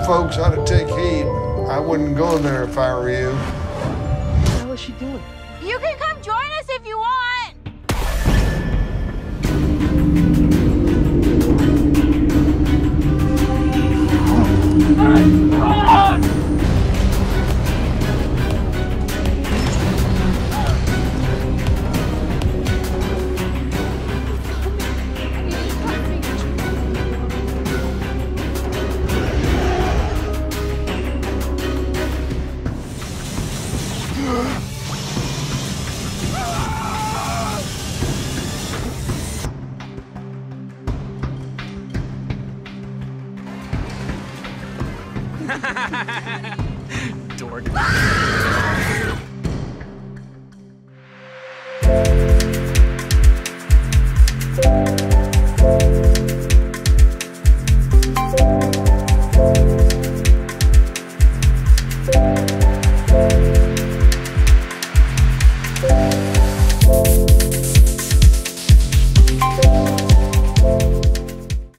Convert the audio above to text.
folks ought to take heed. I wouldn't go there if I were you. What the hell is she doing? You can come join us if you want. Dork.